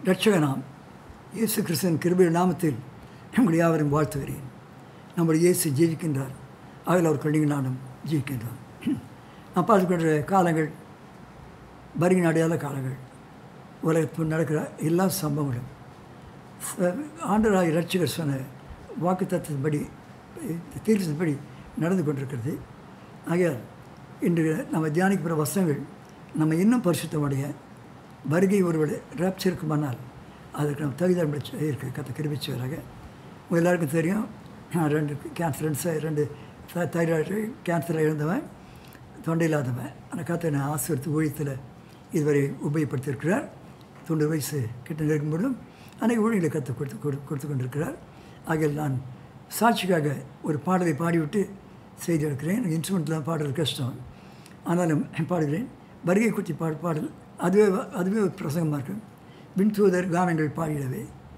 இரட்சகனாம் இயேசு கிறிஸ்துவின் கிருபையின் நாமத்தில் நம்முடைய யாவரையும் வாழ்த்துகிறேன். நம்முடைய இயேசு ஜீவிக்கின்றார். அதில் அவர் கண்ணிகள் நானும் ஜீவிக்கின்றார். நான் பார்த்துக்கொண்ட காலங்கள் வருகிற அடையாள காலங்கள், உலகத்தில் நடக்கிற எல்லா சம்பவங்களும் ஆண்டவராகிய இரட்சகர் சொன்ன வாக்கு தத்துவப்படி தீர்ப்பின்படி நடந்து கொண்டிருக்கிறது. ஆகையால் இன்று நம்ம தியானிக்கிற வசனங்கள் நம்ம இன்னும் பரிசுத்தமுடைய வருகை ஒருவரை ராப்சருக்குமானால் அதுக்கு நம்ம தகுதியாக இருக்குது. கற்று கிருபிச்சுவராக உங்கள் எல்லாருக்கும் தெரியும், நான் 2 கேன்சர் 2 தைராய்டு கேன்சரை இழந்தவன், தொண்டை இல்லாதவன். ஆனால் கற்று நான் ஆசிரியத்து ஊழியத்தில் இதுவரை உபயோகப்படுத்தியிருக்கிறார். 90 வயசு கிட்ட நெருங்கும்போதும் அன்றைக்கு ஊழியர்களை கொடுத்து கொண்டிருக்கிறார். ஆகையால் நான் சாட்சிக்காக ஒரு பாடலை பாடிவிட்டு செய்தி எடுக்கிறேன். எனக்கு இன்ஸ்ட்ருமெண்ட்லாம் பாடுறது கஷ்டம், ஆனாலும் பாடுகிறேன். வருகை குறித்து பாடல் அதுவே ஒரு பிரசங்கமாக இருக்கும். விண்தூதர் கானங்கள் பாடிடவே,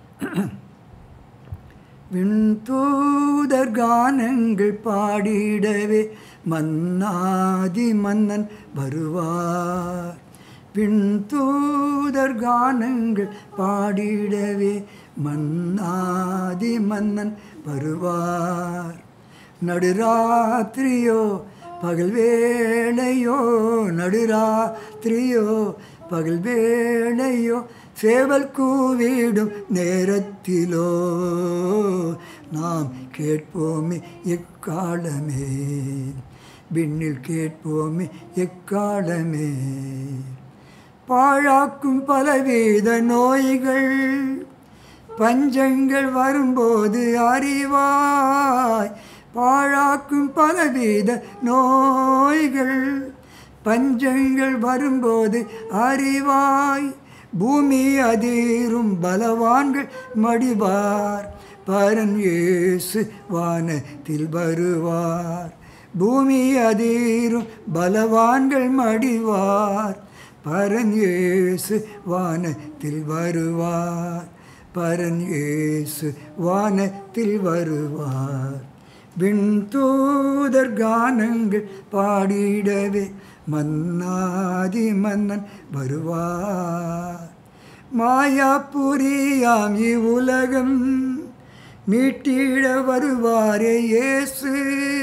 விண்தூதர் கானங்கள் பாடிடவே மன்னாதி மன்னன் வருவார். விண்தூதர் கானங்கள் பாடிடவே மன்னாதி மன்னன் வருவார். நடுராத்திரியோ பகல் வேளையோ, நடுராத்திரியோ பகல் வேளையோ, சேவல் கூவிடும் நேரத்திலோ நாம் கேட்போமே எக்காலமே, விண்ணில் கேட்போமே எக்காலமே. பாழாக்கும் பலவித நோய்கள் பஞ்சங்கள் வரும்போது அறிவாய். பாழாக்கும் பலவித நோய்கள் பஞ்சங்கள் வரும்போது அறிவாய். பூமி அதிரும் பலவான்கள் மடிவார், பரன் இயேசு வானத்தில் வருவார். பூமி அதிரும் பலவான்கள் மடிவார், பரன் இயேசு வானத்தில் வருவார். பரன் இயேசு வானத்தில் வருவார். விண்தூதர் கானங்கள் பாடிடவே மன்னாதி மன்னன் வருவார். மாயாபுரியாம் இவ்வுலகம் மீட்டிட வருவாரே இயேசு.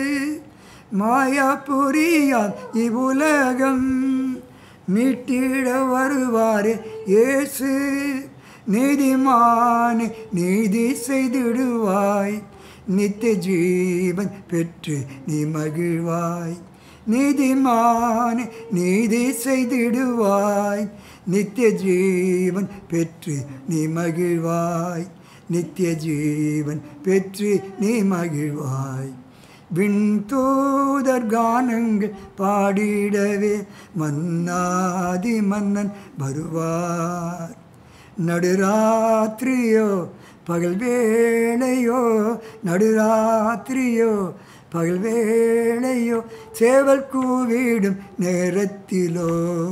மாயாபுரியாம் இவ்வுலகம் மீட்டிட வருவாரே இயேசு. நீதிமானே நீதி செய்திடுவாய், நித்திய ஜீவன் பெற்று நீ மகிழ்வாய். நீதிமானே நீதி செய்திடுவாய், நித்திய ஜீவன் பெற்று நீ மகிழ்வாய். நித்திய ஜீவன் பெற்று நீ மகிழ்வாய். விண்தூதர் கானங்கள் பாடிடவே மன்னாதி மன்னன் வருவார். நடுராத்திரியோ பகல் வேளையோ, நடுராத்திரியோ பகல் வேளையோ, சேவல் கூவிடும் நேரத்திலோ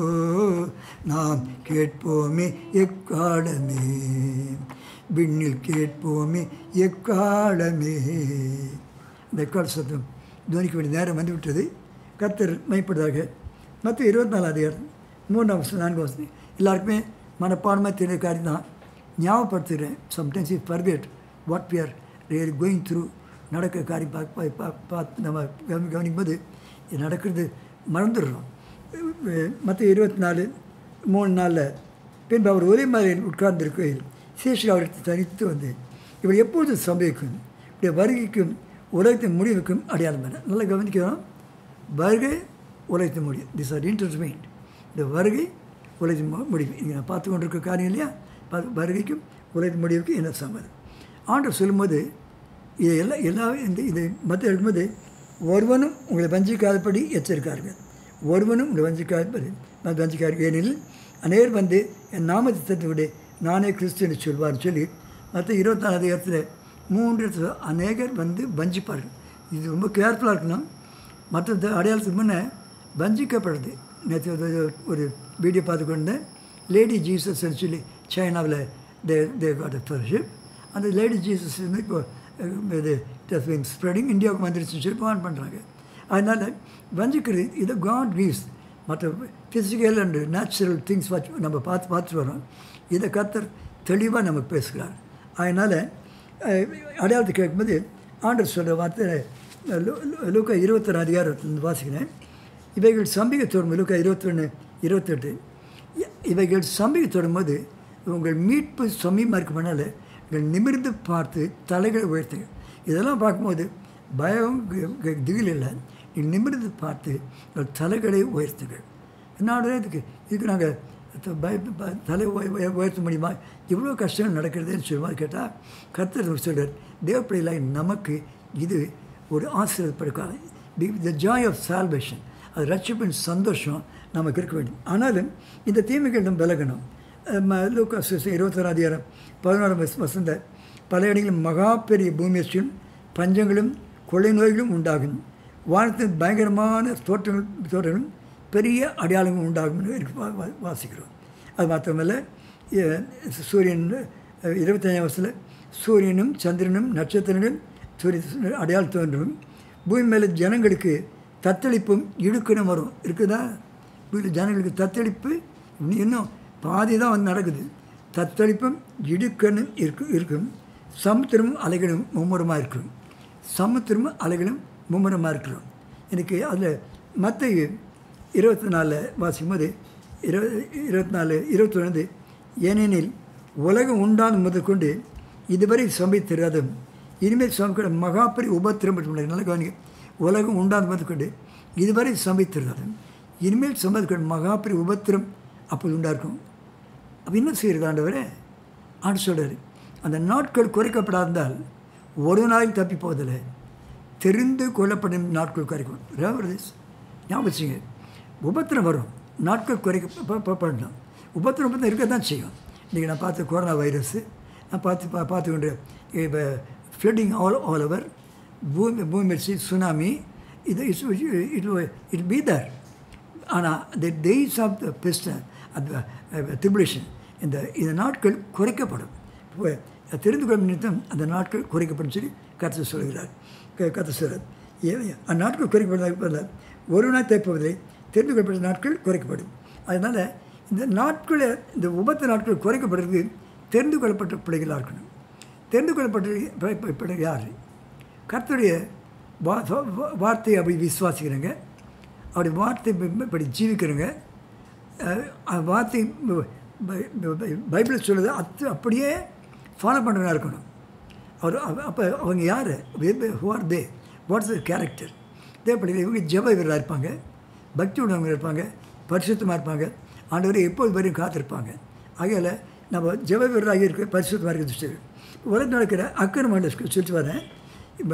நாம் கேட்போமே எக்காலமே, விண்ணில் கேட்போமே எக்காலமே. இந்த எக்கால சத்தம் துவனிக்க வேண்டிய நேரம் வந்துவிட்டது. கர்த்தர் மைப்படுதாக. மற்ற 24 அதிகாரம் 3 4 வசனம் எல்லாருக்குமே மனப்பாடமாக தெரிஞ்ச காரியம் தான். ஞாபகப்படுத்துகிறேன். Sometimes you forget what we are really going through. நடக்கிற காரியம் பார்த்து நம்ம கவனிக்கும் போது இது நடக்கிறது மறந்துடுறோம். மற்ற 24 3 நாளில் பின்பு அவர் ஒரே மாதிரி உட்கார்ந்திருக்கையில் சேஷர் அவருக்கு தனித்து வந்து இப்படி எப்பொழுது சம்பவிக்கும், இப்படி வருகைக்கும் உலகத்தின் முடிவுக்கும் அடையாளம் என்ன. நல்லா கவனிக்கிறோம். வருகை உலகத்தின் முடிவு, திஸ் ஆர் இன்டர்மெயின்ட். இந்த வருகை உலகத்தின் முடிவு இங்கே நான் பார்த்து கொண்டிருக்க காரியம் இல்லையா. வருகைக்கும் உலகத்தின் முடிவுக்கு என்ன சம்மதம். ஆண்டவர் சொல்லும்போது இதை இதை மற்ற எழுதும்போது ஒருவனும் உங்களை வஞ்சிக்காதபடி எச்சரிக்கார்கள், ஒருவனும் உங்களை வஞ்சிக்கார்கள். ஏனெனில் அநேகர் வந்து என் நாமத்தை தந்து விட நானே கிறிஸ்து என்று சொல்வார்னு சொல்லி மற்ற 24 அதிகாரத்தில் 3 அநேகர் வந்து வஞ்சிப்பார்கள். இது ரொம்ப கேர்ஃபுல்லாக இருக்கணும். மற்ற அடையாளத்துக்கு முன்னே வஞ்சிக்கப்படுறது. நேற்று ஒரு வீடியோ பார்த்துக்கொண்டேன். லேடி ஜீசஸ் சொல்லி சைனாவில் தே காட் எ ஃபெலோஷிப். அந்த லேடி ஜீசஸ் வந்து இது ஸ்ப்ரெடிங் இந்தியாவுக்கு வந்துருச்சுன்னு சொல்லி வான் பண்ணுறாங்க. அதனால் வஞ்சிக்கிறது இதை காட் கிவ்ஸ். மற்ற ஃபிசிக்கல் அண்டு நேச்சுரல் திங்ஸ் நம்ம பார்த்துட்டு வரோம். இதை கர்த்தர் தெளிவாக நமக்கு பேசுகிறார். அதனால் அடையாளத்தை கேட்கும்போது ஆண்டவர் சொல்கிற வார்த்தை லூக்கா 21 அதிகாரத்திலிருந்து வாசிக்கிறேன். இவைகள் சம்பிக்க தொடரும். லூக்கா 21:28. இவைகள் சம்பிக்க தொடரும்போது உங்கள் மீட்பு சமீபமாக இருக்குமானால நீங்கள் நிமிர்ந்து பார்த்து தலைகளை உயர்த்துங்க. இதெல்லாம் பார்க்கும்போது பயம் திகில் இல்லை. நீங்கள் நிமிர்ந்து பார்த்து உங்கள் தலைகளை உயர்த்துங்க. என்ன இதுக்கு நாங்கள் தலை உயர்த்த முடியுமா? இவ்வளோ கஷ்டம் நடக்கிறதுன்னு சொல்லுவார். கேட்டால் கர்த்தர் சொல்கிறார், தேவப்பிள்ளைகளாய் நமக்கு இது ஒரு ஆசீர்வாதப்படுக்காது. த ஜாய் ஆஃப் சால்வேஷன், அது ரட்சிப்பின் சந்தோஷம் நமக்கு இருக்க வேண்டும். ஆனாலும் இந்த தீமைகளிடம் விலகணும். லூக்கா 21:16 பல இடங்களில் மகா பெரிய பூமியச்சும் பஞ்சங்களும் கொள்ளை நோய்களும் உண்டாகும். வானத்தின் பயங்கரமான தோற்றங்களும் பெரிய அடையாளங்கள் உண்டாகும் வாசிக்கிறோம். அது மாத்திரமல்ல, சூரியன் 25 சூரியனும் சந்திரனும் நட்சத்திரங்களும் சூரிய அடையாளம் தோன்றும். பூமி மேலே ஜனங்களுக்கு தத்தளிப்பும் இடுக்கணும் வரும். இருக்குதா? வீட்டில் ஜனங்களுக்கு தத்தளிப்பு இன்னும் பாதி தான் வந்து நடக்குது. தத்தளிப்பும் இடுக்கணும் இருக்கும். சமுத்திரமும் அலைகளும் மும்முரமாக இருக்கும். சமுத்திரமும் அலைகளும் மும்முரமாக இருக்கிறோம். எனக்கு அதில் மத்திய 24 வாசிக்கும் போது 24:21 ஏனெனில் உலகம் உண்டான முதற்கொண்டு இதுவரை சம்பித்திராதும் இனிமேல் சமைக்கிற மகாபெரிய உபத்திரம் நல்ல கவனிங்க. உலகம் உண்டான முதற்கொண்டு இதுவரை சம்பித்திராதும் இனிமேல் சம்பதிக்கிற மகாபெரிய உபத்திரம் அப்போது உண்டாயிருக்கும். அப்போ என்ன செய்கிறது ஆண்டவரே? ஆண்டு சொல்கிறார், அந்த நாட்கள் குறைக்கப்படாதால் ஒரு நாளில் தப்பி போவதில்லை, தெரிந்து கொள்ளப்படும் நாட்கள் குறைக்கும். ஞாபகம் வச்சுங்க, உபத்திரம் வரும், நாட்கள் குறைக்கப்படலாம். உபத்திரம் இருக்க தான் செய்யும். இன்றைக்கி நான் பார்த்த கொரோனா வைரஸ்ஸு, நான் பார்த்துக்கொண்டு இப்போ ஃப்ளட்டிங் ஆல் ஓவர் பூமி சுனாமி, இது இட் பி தர். ஆனால் the days of the best அந்த ட்ரிபுலேஷன் இந்த நாட்கள் குறைக்கப்படும். தெரிந்து கொள்ளும் நிமித்தம் அந்த நாட்கள் குறைக்கப்படும் சொல்லி கர்த்தர் சொல்கிறார். கர்த்தர் சொல்கிறார், அந்நாட்கள் குறைக்கப்பட ஒரு நாள் தைப்பதில்லை, தெரிந்து கொள்ளப்பட்ட நாட்கள் குறைக்கப்படும். அதனால் இந்த நாட்களை, இந்த உபத்த நாட்கள் குறைக்கப்படுறது தெரிந்து கொள்ளப்பட்ட பிள்ளைகளாக இருக்கணும். தெரிந்து கொள்ளப்பட்ட யார்? கர்த்தருடைய வார்த்தையை அப்படி விசுவாசிக்கிறேங்க, அப்படி வார்த்தை இப்படி ஜீவிக்கிறேங்க. வார்த்தை பைபிள் சொல்லுது அப்படியே ஃபாலோ பண்ணுறதா இருக்கணும். அப்போ அவங்க யார்? Who are they? What's the character? தேவைப்படையில் இவங்க ஜெப வீரராக இருப்பாங்க, பக்தி உள்ளவங்க இருப்பாங்க, பரிசுத்தமாக இருப்பாங்க, ஆண்டவரை எப்போது வரையும் காத்திருப்பாங்க. ஆகையால் நம்ம ஜெப வீரராக இருக்க பரிசுத்தமாக இருக்கிறது. உலகம் நடக்கிற அக்கிரம சொல்லிட்டு வரேன். இப்போ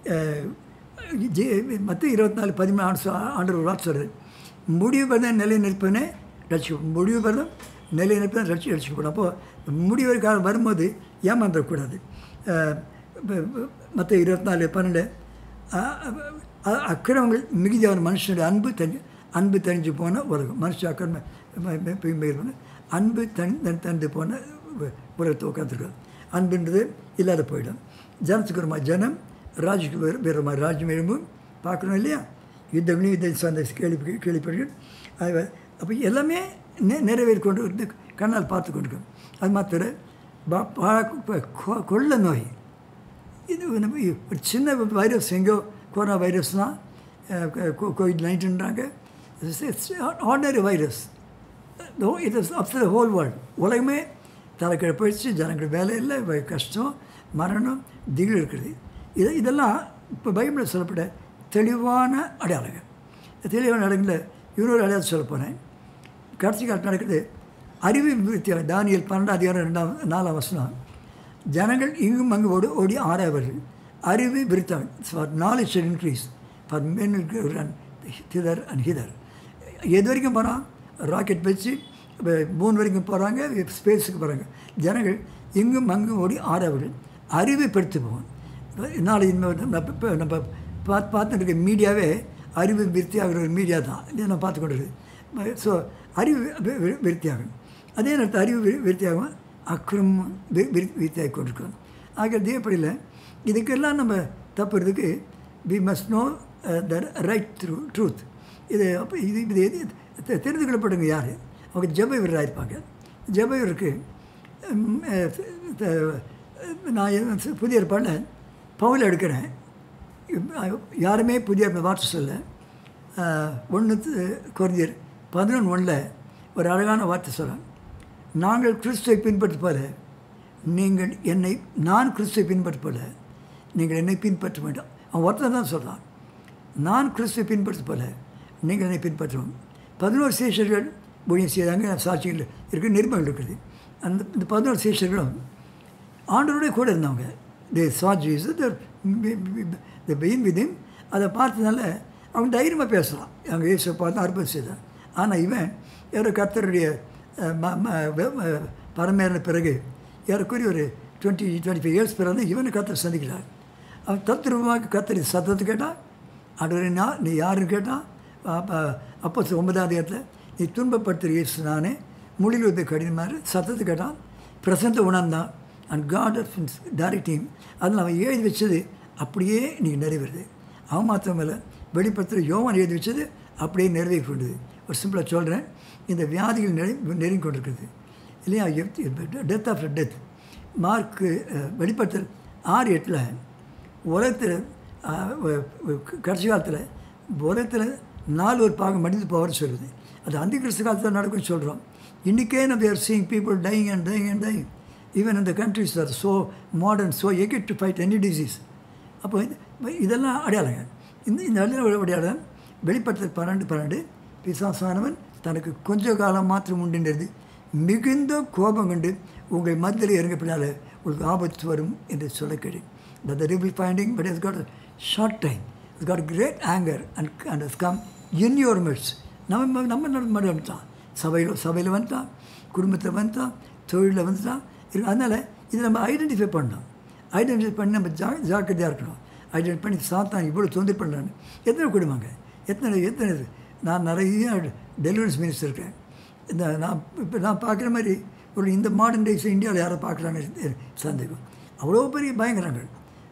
மற்ற 24:13 ஆண்டவர் வார்த்தை சொல்கிறது, முடிவு பண்ண நிலை நிற்பனே ரட்சிக்கப்படும். முடிவு பண்ண நிலை நிற்பன ரட்சிக்கப்படும். அப்போது முடிவு காலம் வரும்போது ஏமாந்துடக்கூடாது. மற்ற 24:12 அக்கிரமங்கள் மிகுதியான மனுஷனுடைய அன்பு தணிஞ்சு போன உலகம். மனுஷ அக்கிரம அன்பு தணிந்து போன உலகத்தை உட்காந்துருக்காது. அன்புன்றது இல்லாத போயிடும். ஜனத்துக்கு ஒரு மாதிரி ஜனம், ராஜுக்கு வேறு மாதிரி ராஜ்யம் எழும்பும். பார்க்கணும் இல்லையா? யுத்தங்களையும் யுத்த சார்ந்த கேள்விப்படுகள். அப்போ எல்லாமே நிறைவேறி கொண்டு வந்து கண்ணால் பார்த்து கொண்டிருக்கோம். அது மாத்திர கொள்ள நோய், இது ஒரு சின்ன வைரஸ், எங்கோ கொரோனா வைரஸ் தான், COVID-19ன்றாங்க. Ordinary virus. It is up to the whole world. உலகமே தலைக்கீழ போயிடுச்சு. ஜனங்கள் வேலை இல்லை, கஷ்டம், மரணம், திகில் இருக்கிறது. இதெல்லாம் இப்போ பைபிளில் சொல்லப்பட்ட தெளிவான அடையாளங்கள். தெளிவான அடையாளங்களில் இன்னொரு அடையாளம் சொல்ல போனேன். கடைசி காலத்தில் நடக்குது அறிவு விருத்தியாக. தானியேல் 12:4 ஜனங்கள் இங்கும் அங்கு ஓடி ஆராய்வார்கள். அறிவு விருத்தாங்க. For knowledge shall increase, for men run hither and hither. எது வரைக்கும் போனால் ராக்கெட் வச்சு 3 வரைக்கும் போகிறாங்க, ஸ்பேஸுக்கு போகிறாங்க. ஜனங்கள் இங்கும் அங்கும் ஓடி ஆராய்வார்கள். அறிவை பெருத்து போவோம். நாளை நம்ம பார்த்துட்டு இருக்க மீடியாவே அறிவு விருத்தியாகிற ஒரு மீடியா தான். இதை நான் பார்த்து கொண்டு இருக்குது. ஸோ அறிவு விருத்தியாகும். அதே நேரத்தில் அறிவு விருத்தியாகும், அக்கிரமம் விருத்தியாகி கொண்டிருக்கோம். ஆகிய தேவைப்படையில் இதுக்கெல்லாம் நம்ம தப்புறதுக்கு we must know the right truth. இது அப்போ இது தெரிந்து கொள்ளப்படுங்க யார்? அவங்க ஜெப வீரராக இருப்பாங்க. ஜெப வீரருக்கு நான் புதிய ஏற்பாடில் பவுல் எடுக்கிறேன். யாருமே புதிய வார்த்தை சொல்ல. 1 கொரிந்தியர் 11:1 ஒரு அழகான வார்த்தை சொல்கிறேன். நாங்கள் கிறிஸ்துவை பின்பற்ற போல நான் கிறிஸ்துவை பின்பற்ற போல நீங்கள் என்னை பின்பற்ற வேண்டாம். அவன் ஒருத்தர் தான் சொல்கிறான். நான் கிறிஸ்துவை பின்பற்ற போல நீங்கள் என்னை பின்பற்றவும். 11 சீஷர்கள் ஊழியம் செய்தாங்க. சாட்சிகள் இருக்குது, நிருபங்கள் இருக்குது. இந்த 11 சீஷர்களும் ஆண்டவருடைய கூட இருந்தவங்க. தே saw Jesus, they been with him. அதை பார்த்ததுனால அவன் தைரியமாக பேசுகிறான். அவங்க இயேசுவை பார்த்து அற்புதம் செய்தான். ஆனால் இவன் யாரோ கர்த்தருடைய பரமேறின பிறகு ஏறக்குறைய ஒரு 20-25 இயர்ஸ் பிறகு இவனை கர்த்தர் சந்திக்கிறார். அவன் தத்ரூபமாக கர்த்தர் சத்தத்தை கேட்டான். ஆண்டவரே நீ யாருன்னு கேட்டான். அப்போ 9ஆம் அதிகாரத்தில் நீ துன்பப்படுத்துகிற இயேசு நானே, மொழியில் வந்து கடினமாக சத்தத்தை கேட்டான். பிரசன்த்தை உணர்ந்தான். அண்ட் காட் டைரக்டிங் அதில் அவன் எழுதி வச்சது அப்படியே நீங்கள் நிறைவேறுது. அவன் மாத்திரமில்லை, வெளிப்படுத்துகிற யோவான் எழுதி வச்சது அப்படியே நிறைவேறி கொண்டது. ஒரு சிம்பிளாக சொல்கிறேன். இந்த வியாதிகள் நெருங்கி கொண்டிருக்குது இல்லையா? Death after death. மார்க்கு வெளிப்படுத்தல் 6:8 உலகத்தில் கடைசி காலத்தில் உலகத்தில் 4 ஒரு பாகம் மடிந்து போவார்னு சொல்லுது. அது அந்த கிறிஸ்து காலத்தில் நடக்கும்னு சொல்கிறோம். இன்றைக்கே நம்ம are seeing people dying and dying and dying. Even இந்த countries are so modern, so equipped to fight any disease. அப்போ இதெல்லாம் அடையாளங்க. இந்த அடையாளம் வெளிப்படுத்தல் 12 பிசாசானவன் தனக்கு கொஞ்ச காலம் மாத்திரம் உண்டுன்றது மிகுந்த கோபம் கண்டு உங்கள் மத்தியில் இறங்கப்படாத உங்களுக்கு ஆபத்து வரும் என்று சொல்ல கேட்டேன். The devil finding, but it's got a short time. It's got a great anger and has come in your midst. நம்ம வந்துட்டான். சபையில் வந்துட்டான், குடும்பத்தில் வந்துட்டான், தொழிலில் வந்துட்டான். அதனால் இதை நம்ம ஐடென்டிஃபை பண்ணணும். ஐடென்டிஃபை பண்ணி நம்ம ஜாக்கிரதையாக இருக்கணும். ஐடென்டிஃபை பண்ணி சாத்தான் இவ்வளோ தொந்தரவு பண்ணலான்னு. எத்தனை குடும்பங்க, எத்தனை நான் நிறைய டெலிவரன்ஸ் மினிஸ்டர் இருக்கேன். நான் பார்க்குற மாதிரி ஒரு இந்த மாடர்ன் டேஸ் இந்தியாவில் யாரை பார்க்குறாங்க சந்தேகம். அவ்வளோ பெரிய பயங்கரங்கள்,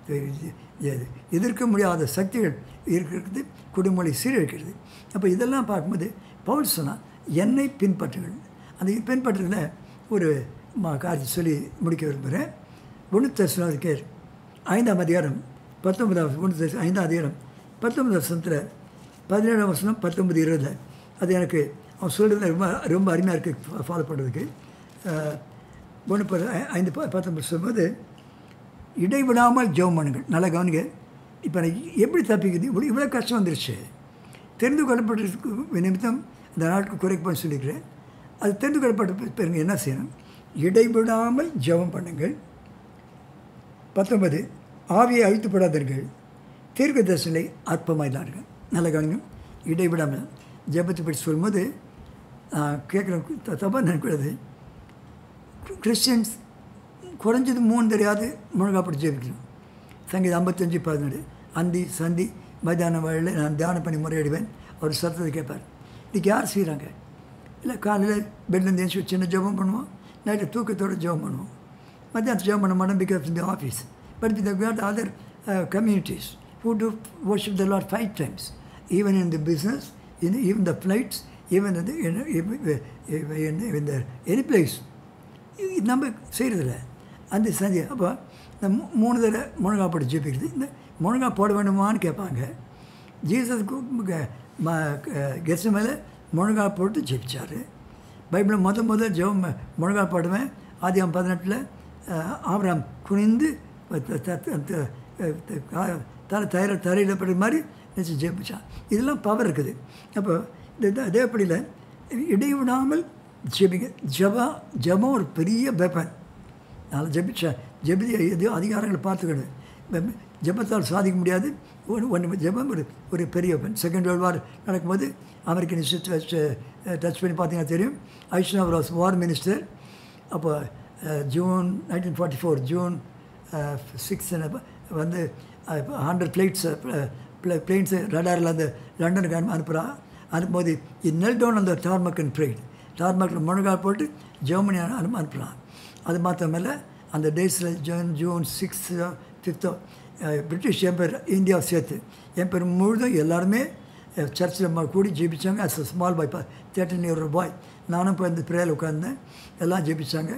எதிர்க்க முடியாத சக்திகள் இருக்கிறது, குடும்பங்களை சீரழிக்கிறது. அப்போ இதெல்லாம் பார்க்கும்போது பவுல் சொன்னால் என்னை பின்பற்றுங்கள். அந்த பின்பற்றுறதுல ஒரு காரியம் சொல்லி முடிக்க விரும்புகிறேன். 1 தெசலோனிக்கேயர் 5ஆம் அதிகாரம் 19 5ஆம் அதிகாரம் 19 வசனத்தில் 17ஆம் வசனம் 19-20 அது எனக்கு அவன் சொல்கிறது ரொம்ப அருமையாக இருக்குது ஃபாலோ பண்ணுறதுக்கு. 1:5-19 சொல்லும்போது இடைவிடாமல் ஜெபம் பண்ணுங்கள். நல்லா கவனிங்க. இப்போ எனக்கு எப்படி தப்பிக்குது? இவ்வளோ கஷ்டம் வந்துருச்சு. தெரிந்து கொள்ளப்பட்டதுக்கு நிமித்தம் இந்த நாட்டுக்கு குறைப்பான்னு சொல்லிக்கிறேன். அது தெரிந்து கொள்ளப்பட்ட பிறகு என்ன செய்யணும்? இடைவிடாமல் ஜெபம் பண்ணுங்கள். 19 ஆவியை அழித்துப்படாதீர்கள், தீர்க்க தரிசனங்களை அற்பமாயினார்கள். நல்ல கவனிங்க. இடைவிடாமல் ஜெபத்தை பற்றி சொல்லும்போது கேட்குறேன், தப்பாக நினைக்கூடாது. கிறிஸ்டியன்ஸ் குறைஞ்சது 3 தெரியாது முழங்காப்படி ஜெபிக்கணும். சங்கீதம் 55:17 அந்தி சந்தி மத்தியான வழியில் நான் தியானம் பண்ணி முறையிடுவேன். அவர் சத்தத்தை கேட்பார். இன்றைக்கி யார் செய்கிறாங்க? இல்லை காலையில் பெட்லேருந்து எழுந்து சின்ன ஜெபம் பண்ணுவோம், நைட்டு தூக்கத்தோடு ஜெபம் பண்ணுவோம். மத்தியானம் ஜெபம் பண்ண மாட்டோம் because in the office. But we got other communities who do worship the Lord 5 times, even in the business, even the flights, even in the any place. நம்ம செய்கிறதில்ல அந்த சந்தி. அப்போ இந்த 3 தடவை முழங்கா போட்டு ஜெபிக்கிறது. இந்த முழங்கா போட வேண்டுமான்னு கேட்பாங்க. ஜீசஸ்க்கு கெஸ்ட் மேலே முழங்கா போட்டு ஜெபிச்சார். பைபிளில் முதல் ஜெபம் முழங்கா போடுவேன். ஆதியாகமம் 18 ஆபிரகாம் குனிந்து தரையிடப்படுற மாதிரி நினச்சி ஜெபிச்சான். இதெல்லாம் பவர் இருக்குது. அப்போ இந்த தேவப்படியில் இடைவிடாமல் ஜெபிங்க. ஜபம் ஒரு பெரிய வெப்பன். நான் ஜெபி எதையோ அதிகாரங்களை பார்த்துக்கணும். ஜபத்தால் சாதிக்க முடியாது. ஜபம் ஒரு பெரிய வெப்பன். செகண்ட் வேர்ல்டு வார் நடக்கும்போது அமெரிக்கன் டச் பண்ணி பார்த்தீங்கன்னா தெரியும். Eisenhower was war minister. அப்போ ஜூன் 1944 ஜூன் 6 வந்து 100 பிளேன்ஸு ரடாரில் அந்த லண்டனுக்கு அனுப்புகிறான். அனுப்பும்போது நெல் டவுன் அந்த டார்மக் அண்ட் ப்ரேட் டார்மக்கில் முழங்கால் போட்டு ஜெர்மனி அனுப்புகிறான். அது மாத்திரமில்லை அந்த டேஸில் ஜூன் 6 5 பிரிட்டிஷ் எம்பையர் இந்தியாவை சேர்த்து எம்பையர் முழுதும் எல்லாருமே சர்ச்சில் கூடி ஜெபிச்சாங்க. As small boy 13 year old boy நானும் இப்போ இந்த ப்ரேயரில் உட்கார்ந்தேன். எல்லாம் ஜெபிச்சாங்க.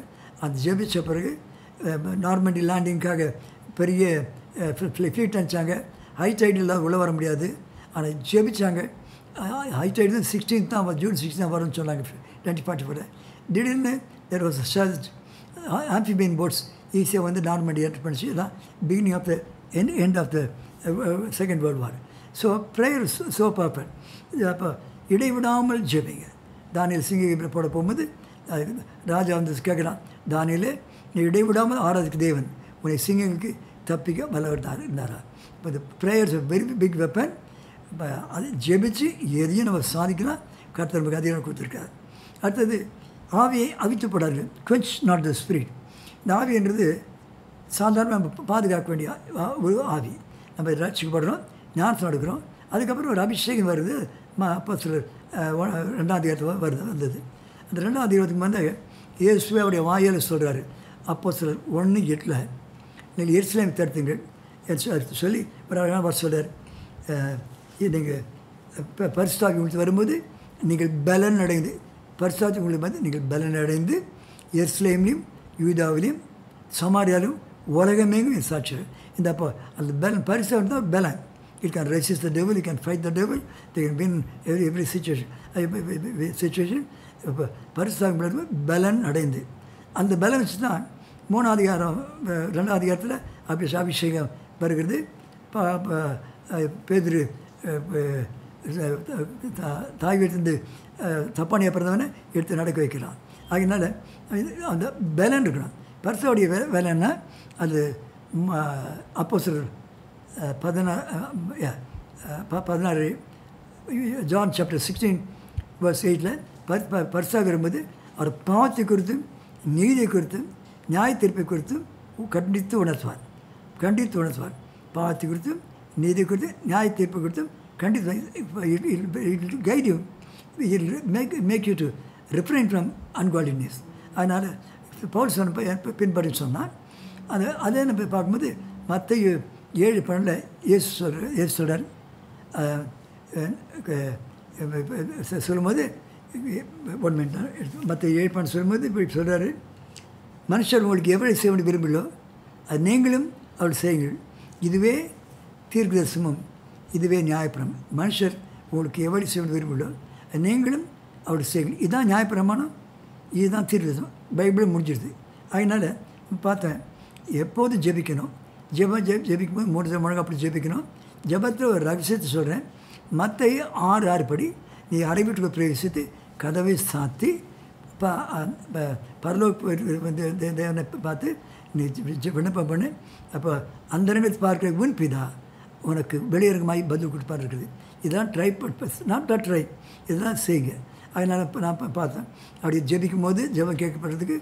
அந்த ஜெபிச்ச பிறகு நார்மண்டி லேண்டிங்காக பெரிய ஃப்ளீட் அனுப்பிச்சாங்க. ஹை டைடில் உள்ளே வர முடியாது. ஆனால் ஜெபிச்சாங்க. ஹை டைடு தான் 16th தான் ஜூன் 16 தான் வரும்னு சொன்னாங்க 2044. திடீர்னு there was church amphibian boats ஈஸியாக வந்து நார்மண்டி என்டர் பண்ணிச்சு. தான் beginning of the end of the second world war. So prayer so perfect. அப்போ இடைவிடாமல் ஜெபிங்க. தானியேல் சிங்க போட போகும்போது ராஜா வந்து கேட்குறான், தானியேலே நீ இடைவிடாமல் ஆராதிக்க தேவன் உன்னை சிங்கங்களுக்கு தப்பிக்க வல்லவர் இருந்தாரா. இப்போ இந்த ப்ரேயர்ஸ் வெரி பிக் வெப்பன். இப்போ அது ஜெபிச்சு எதையும் நம்ம சாதிக்கலாம். கர்த்தர் நமக்கு அதிகாரம் கொடுத்துருக்காரு. அடுத்தது ஆவியை அவித்துப்படாது. Quench not the spirit. இந்த ஆவின்றது சாதாரண நம்ம பாதுகாக்க வேண்டிய ஒரு ஆவி. நம்ம ரட்சிக்கப்படுறோம், ஞானத்தில் எடுக்கிறோம். அதுக்கப்புறம் ஒரு அபிஷேகம் வருது. அப்போ சிலர் 2ஆம் அதிகாரத்தில் வந்தது. அந்த 2ஆம் அதிகாரத்துக்கு வந்து இயேசுவே அவருடைய வாயால் சொல்கிறாரு. அப்போ சிலர் 1:8 நீங்கள் எருசலேம் தடுத்துங்கள் சொல்லி ஒரு அழகாக சொல்கிறார். நீங்கள் பரிசுத்தாவி உங்களுக்கு வரும்போது நீங்கள் பலன் அடைந்து, பரிசுத்தாவி உங்களுக்கு வந்து நீங்கள் பலன் அடைந்து எருசலேம்லையும் யூதாவிலையும் சமாரியாலும் உலகமேங்கும் சாட்சிகள். இந்த அப்போ அந்த பலன் பரிசுத்தாவி தான் பலன். It can resist the devil, it can fight the devil, they can win every situation. இப்போ பரிசுத்தாவி பலன் அடைந்து அந்த பலன் வச்சு தான் 3ஆம் அதிகாரம் 2ஆம் அதிகாரத்தில் அபிஷேகம் வருகிறது. பேதுரு தாய் வீட்டிலிருந்து தப்பானியை பிறந்தவனை எடுத்து நடக்க வைக்கலாம். அதனால் அந்த பலன் இருக்கணும். பரிசுத்தாவுடைய வேலைன்னா அது அப்போஸ்தலர் 16 ஜான் சாப்டர் 16:8 பரிசுத்தாவி வரும்போது அவர் பாவத்தை குறித்தும் நீதியை குறித்தும் நியாய தீர்ப்பை குறித்தும் கண்டித்து உணர்த்துவார். பாவத்தை குறித்தும் நீதி குறித்தும் நியாய தீர்ப்பை குறித்தும் கண்டித்து guide you, make you to refrain from ungodliness. அதனால் பவுல் சொன்ன பின்பற்றி சொன்னால் அதை நம்ம பார்க்கும்போது மத்தேயு 7:12 இயேசு சொல்கிறார். சொல்லும்போது 1 minute மத்தேயு 7:12 சொல்லும்போது இப்படி சொல்கிறாரு, மனுஷர் உங்களுக்கு எவ்வளவு செய்ய வேண்டிய விரும்பலோ அது நீங்களும் அவள் செய்யுங்கள், இதுவே தீர்க்கதரிசனமும் இதுவே நியாயப்பிரமாணம். மனுஷர் உங்களுக்கு எவ்வளவு செய்ய வேண்டிய விரும்பலோ அது நீங்களும் அவள் செய்யுங்கள். இதுதான் நியாயப்பிரமாணம், இதுதான் தீர்க்கதரிசனம். பைபிளும் முடிஞ்சிடுது. அதனால் பார்த்தேன் எப்போதும் ஜெபிக்கணும். ஜெபிக்கும் போது 3 முழங்கால் அப்படி ஜெபிக்கணும். ஜெபத்தில் ஒரு ரகசியத்தை சொல்கிறேன். மத்தேயு 6:6 படி நீ அறை வீட்டுக்கு பிரவேசித்து கதவை சாத்தி பரலோக வந்து தேவனை பார்த்து நீ விண்ணப்பம் பண்ணு. அப்போ அந்த நேரத்தை பார்க்குற உன் பிதா உனக்கு வெளியேறமாய் பதில் கொடுப்பார் இருக்குது. இதெல்லாம் ட்ரை நாட் ட்ரை, இதெல்லாம் செய்யுங்க. அதனால் இப்போ நான் பார்த்தேன் அப்படி ஜெபிக்கும் போது ஜெபம் கேட்கப்படுறதுக்கு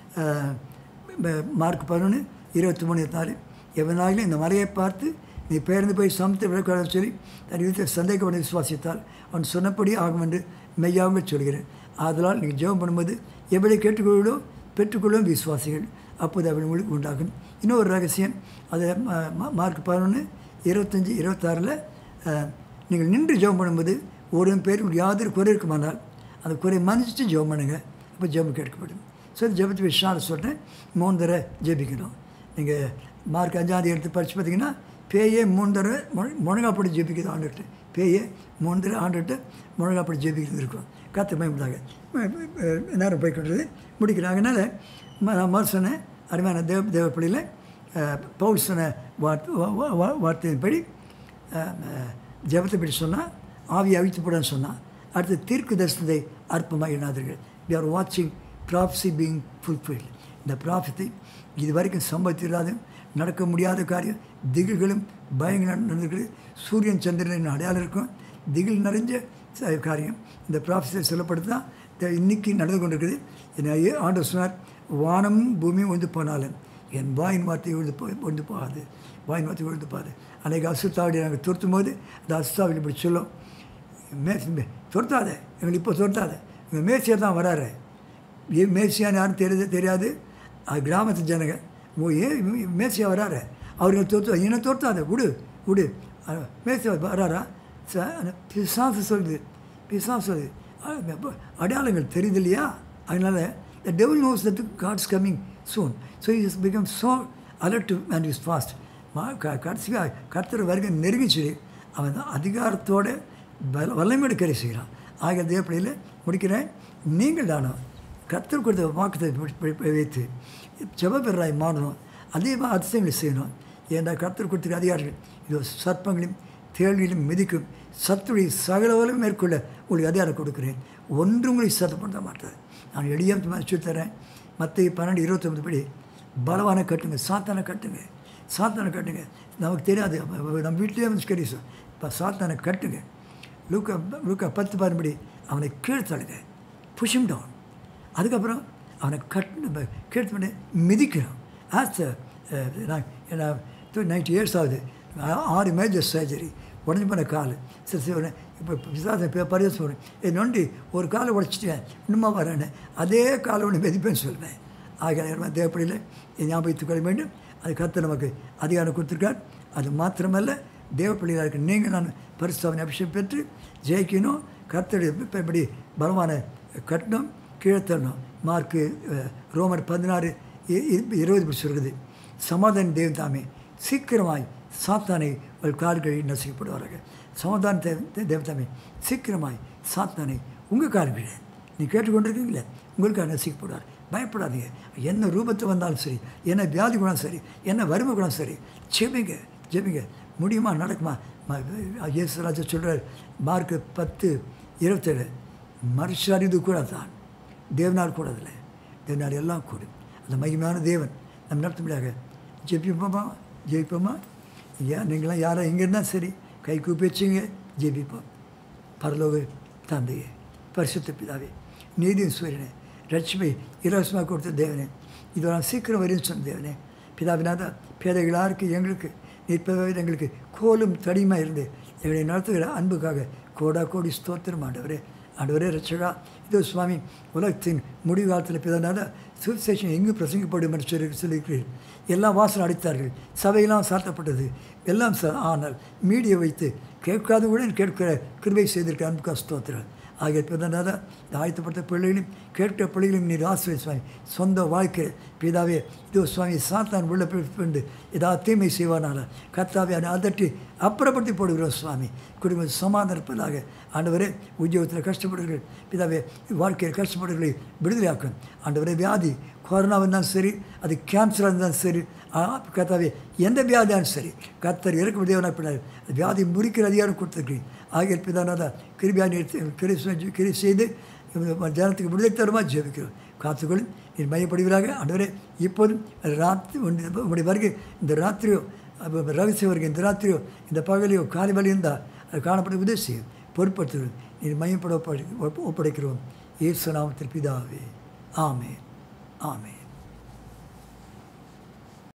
மார்க் 11:23-24 எவனாலும் இந்த மலையை பார்த்து நீ பெயர்ந்து போய் சமத்தை விளக்காத சொல்லி தன் விதத்தை சந்தேகப்பட விசுவாசித்தால் அவன் சொன்னபடி ஆகும் என்று மெய்யாகவும் சொல்கிறேன். அதனால் நீங்கள் ஜெபம் பண்ணும்போது எப்படி கேட்டுக்கொள்ளோ பெற்றுக்கொள்ளும் விசுவாசிகள், அப்போது அவன் உங்களுக்கு உண்டாகும். இன்னொரு ரகசியம் அதை மார்க் 11:25-26 நீங்கள் நின்று ஜெபம் பண்ணும்போது ஒரு பேருக்கு யாதொரு குறை இருக்குமானால் அந்த குறையை மன்னிச்சுட்டு ஜெபம் பண்ணுங்கள். அப்போ ஜெபம் கேட்கப்படும். சரி, ஜெபத்தை விஷயம் சொல்கிறேன். 3 தடவை ஜெபிக்கணும். நீங்கள் மார்க் 5ஆம் அதிகாரத்தை படித்து பார்த்தீங்கன்னா பேயே 3 தடவை முழங்காப்படி ஜெபிக்கிறது ஆண்டுகிட்டு, பேயே 3 தடவை ஆண்டுகிட்டு முழங்காப்படி ஜெபிக்கிறது இருக்கும். காற்று பயன்படாங்க நேரம் போய்கொண்டது முடிக்கிறாங்க. அதனால் நான் மாதிரி சொன்னேன் அருமையான தேவப்பள்ளியில் பவுல் சொன்ன வார்த்தையின்படி ஜெபத்தை பற்றி சொன்னால் ஆவியை அவித்துப்படன்னு சொன்னால் அடுத்து தீர்க்கு தரிசனத்தை அற்பமாக எண்ணாதீர்கள். வி ஆர் வாட்சிங் ப்ராஃபஸி பீயிங் ஃபுல்ஃபில்ட். இந்த ப்ராஃபத்தை இது வரைக்கும் சம்பவித்திராது நடக்க முடியாத காரியம், திகில்களும் பயங்கள் நடந்திருக்கிறது. சூரியன் சந்திரனின் அடையாளம் இருக்கும். திகில் நிறைஞ்ச காரியம் இந்த ப்ராஃபஸை சொல்லப்படுது தான் இன்றைக்கி நடந்து கொண்டிருக்குது. என்னையே ஆண்டவர் சொன்னார், வானமும் பூமியும் ஒழிந்து போனாலும் என் வாயின் வார்த்தை ஒழிந்து போகாது, வாயின் வார்த்தை ஒழிந்து போகாது. அன்றைக்கு அசுத்தாவுடைய நாங்கள் துரத்தும் போது அந்த அசுத்தாவில் இப்படி சொல்லும், துரத்தாத எங்களுக்கு இப்போ துரத்தாத, எங்கள் மேசியா தான் வராரு. மேசியான்னு யாரும் தெரியாது. அது கிராமத்து ஜனங்க மேசியா வராரு, அவர்கள் துரத்து என்ன துரத்தாத விடு மேசியா வராரா. பிசாசு சொல்லுது அடையாளங்கள் தெரியுது இல்லையா. அதனால் The devil knows that God's coming soon. So he has become so alert and he is fast. கடைசியாக கர்த்தர் வருகை நெருங்கிச்சு. அவன் அதிகாரத்தோடு வல்லமையோடு கரை செய்கிறான். ஆகிய தேவப்படியில் முடிக்கிறேன். நீங்கள் தானோ கர்த்தர் கொடுத்த வாக்குத்தை வைத்து ஜெபபெறராய் மாறணும். அதே அதிசயங்களை செய்யணும். ஏன்னா கர்த்தர் கொடுத்த அதிகாரிகள் இதோ சர்ப்பங்களையும் தேள்களையும் மிதிக்கும் சத்துடைய சகலவலும் மேற்கொள்ள உங்களுக்கு அதிகாரம் கொடுக்குறேன். ஒன்று உங்களை சத்தப்படுத்த மாட்டாது. நான் எளியாக சொல்லித்தரேன். மத்திய 12:29 படி பலவான கட்டுங்க, சாத்தானை கட்டுங்க, சாத்தானை கட்டுங்க. நமக்கு தெரியாது, நம்ம வீட்டிலே வந்து கிடையாது. இப்போ சாத்தானை கட்டுங்க. லூக்கா 10 படி அவனை கீழ்த்தழுங்க, புஷிம் டவுன். அதுக்கப்புறம் அவனை கீழ்த்து பண்ணி மிதிக்கிறோம். நான் 90 years ஆகுது. 6 மேஜர் சர்ஜரி, உடஞ்சி போன கால். சரி இப்போ விசாசம் பரிசு சொல்கிறேன். நொண்டி ஒரு காலை உடைச்சிட்டேன், இன்னுமா வரேன்னு அதே காலை ஒன்று மிதிப்பேன்னு சொல்வேன். ஆகிய தேவப்படியில் ஞாபகத்துக் கொள்ள வேண்டும். அது கர்த்தர் நமக்கு அதிகாரம் கொடுத்துருக்கார். அது மாத்திரமல்ல, தேவப்பள்ளியாக இருக்க நீங்கள் நான் பரிசுத்தாவின் அபிஷேகம் பெற்று ஜெயிக்கணும். கர்த்தருடைய இப்படி பலமான கட்டணும், கீழ்த்தரணும். மார்க்கு ரோமர் 16:20 சொல்கிறது. சமாதான தேவன் தாமே சீக்கிரமாய் சாத்தானை உங்கள் கால்களில் நசுக்கப்படுவார்கள். சமாதான தேவதாமே சீக்கிரமாய் சாத்தானை உங்கள் கால்களில் நீ கேட்டுக்கொண்டிருக்கீங்களே உங்களுக்காக நசுக்கப்படுவார். பயப்படாதீங்க. என்ன ரூபத்தை வந்தாலும் சரி, என்ன வியாதி குணம் சரி, என்ன வறுமை குணம் சரி, ஜெபிங்க ஜெபிங்க. முடியுமா, நடக்குமா? இயேசுராஜா சொல்கிறார் மார்க்கு 10:27 மனுஷார் இது கூட தான், தேவனால் கூட இல்லை, தேவனால் எல்லாம் கூடும். அந்த மகிமையான தேவன் நம்ம நடத்த முடியாது. ஜெயிப்போமா? ஏன் நீங்களாம் யாரும் எங்கே இருந்தால் சரி கை கூப்பி வச்சுங்க, ஜெபிப்போம். பரலோக தந்தையே, பரிசுத்த பிதாவே, நீதியின் சூரியனே, ரட்சிப்பை இலவசமாக கொடுத்த தேவனே, இதெல்லாம் சீக்கிரம் வரும்னு சொன்ன தேவனே, பிதாவினாத பேதைகளாருக்கு எங்களுக்கு நிற்பவை எங்களுக்கு கோலும் தடியுமாக இருந்து எங்களை நடத்துகிற அன்புக்காக கோடி ஸ்தோத்திரம் ஆண்டவரே. ஆண்டவரே ரட்சகா, இதோ சுவாமி உலகத்தின் முடிவு காலத்தில் பிதனால சுவிசேஷம் எங்கு பிரசங்கிப்படும் என்று சொல்லியிருக்கிறீர்கள். எல்லாம் வாசல் அடித்தார்கள், சபையெல்லாம் சாத்தப்பட்டது, எல்லாம் ஆனால் மீடியை வைத்து கேட்காத கூட கேட்கிற கிருபை செய்திருக்க அன்புக்கா ஸ்தோத்திரம். ஆகிய பிதனால ஆயத்தப்பட்ட பிள்ளைகளையும் கேட்கிற பிள்ளைகளையும் நீர் ஆசிரியர் சுவாமி. சொந்த வாழ்க்கை பிதாவே, இதோ சுவாமி சாத்தான் உள்ள கொண்டு ஏதாவது தீமை செய்வானால கர்த்தாவே அதட்டி அப்புறப்படுத்தி போடுகிறோம் சுவாமி. குடும்பம் சமாதானப்பதாக ஆண்டவரே, உத்தியோகத்தில் கஷ்டப்படுகிறீர்கள் பிதாவே, வாழ்க்கையில் கஷ்டப்படுகிறீர்கள் விடுதலையாக்கும் ஆண்டவரே. வியாதி கொரோனாவாக இருந்தாலும் சரி, அது கேன்சராக இருந்தாலும் சரி, கர்த்தாவே எந்த வியாதியாலும் சரி, கர்த்தர் இறக்க தேவனாக பிள்ளார் வியாதி முறிக்கிற அதிகாரம் கொடுத்துருக்கீங்க. ஆகிய பிதானாதான் கிரி செய்து ஜனத்துக்கு விடுதலை தருமா ஜெபிக்கிறோம். காத்துக்கொள்ளும் நீர் மையப்படுவீராக ஆண்டவரே. இப்போதும் ராத்திரி உங்களுடைய வருகை இந்த ராத்திரியோ ரகசிய வருகை இந்த ராத்திரியோ இந்த பகலையோ காலை வழி இருந்தால் அது காணப்பட உதவி செய்யும். பொறுப்படுத்துகிறோம். நீர் மையப்பட ஒப்படைக்கிறோம். இயேசு நாமத்தில் பிதாவே. ஆமென் ஆமென்.